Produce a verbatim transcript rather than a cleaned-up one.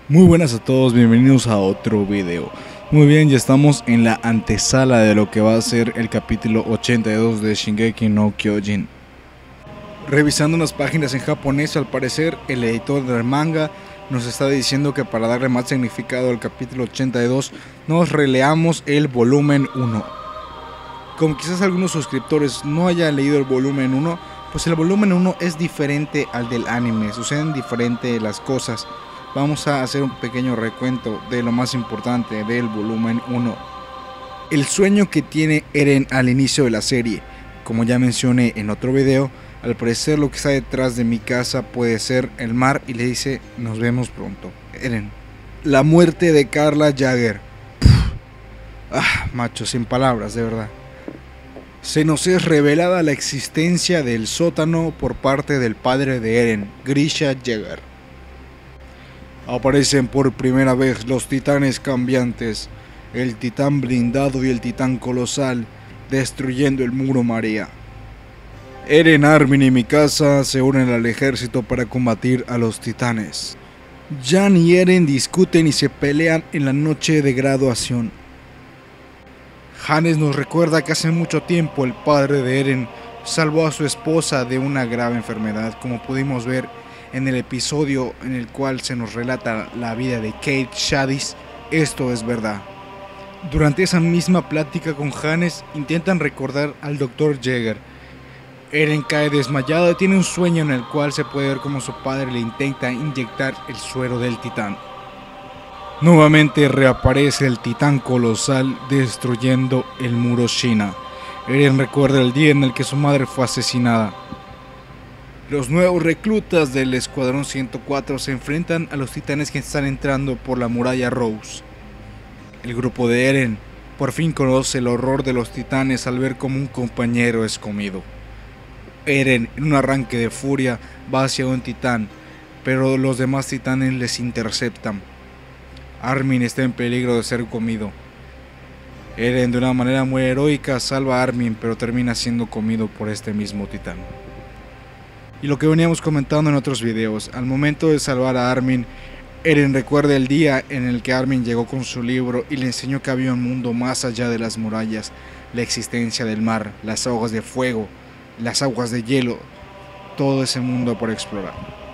Muy buenas a todos, bienvenidos a otro video. Muy bien, ya estamos en la antesala de lo que va a ser el capítulo ochenta y dos de Shingeki no Kyojin. Revisando unas páginas en japonés, al parecer el editor del manga nos está diciendo que para darle más significado al capítulo ochenta y dos nos releamos el volumen uno. Como quizás algunos suscriptores no hayan leído el volumen uno, pues el volumen uno es diferente al del anime, suceden diferentes las cosas. Vamos a hacer un pequeño recuento de lo más importante del volumen uno. El sueño que tiene Eren al inicio de la serie. Como ya mencioné en otro video, al parecer lo que está detrás de mi casa puede ser el mar y le dice: nos vemos pronto, Eren. La muerte de Carla Jagger. Puf. Ah, macho, sin palabras, de verdad. Se nos es revelada la existencia del sótano por parte del padre de Eren, Grisha Jagger. Aparecen por primera vez los titanes cambiantes, el titán blindado y el titán colosal, destruyendo el muro María. Eren, Armin y Mikasa se unen al ejército para combatir a los titanes. Jan y Eren discuten y se pelean en la noche de graduación. Hannes nos recuerda que hace mucho tiempo el padre de Eren salvó a su esposa de una grave enfermedad, como pudimos ver en el episodio en el cual se nos relata la vida de Kate Shadis. Esto es verdad. Durante esa misma plática con Hannes intentan recordar al doctor Jagger. Eren cae desmayado y tiene un sueño en el cual se puede ver cómo su padre le intenta inyectar el suero del titán. Nuevamente reaparece el titán colosal destruyendo el muro Shina. Eren recuerda el día en el que su madre fue asesinada. Los nuevos reclutas del Escuadrón ciento cuatro se enfrentan a los titanes que están entrando por la muralla Rose. El grupo de Eren por fin conoce el horror de los titanes al ver cómo un compañero es comido. Eren, en un arranque de furia, va hacia un titán, pero los demás titanes les interceptan. Armin está en peligro de ser comido. Eren, de una manera muy heroica, salva a Armin, pero termina siendo comido por este mismo titán. Y lo que veníamos comentando en otros videos, al momento de salvar a Armin, Eren recuerda el día en el que Armin llegó con su libro y le enseñó que había un mundo más allá de las murallas, la existencia del mar, las aguas de fuego, las aguas de hielo, todo ese mundo por explorar.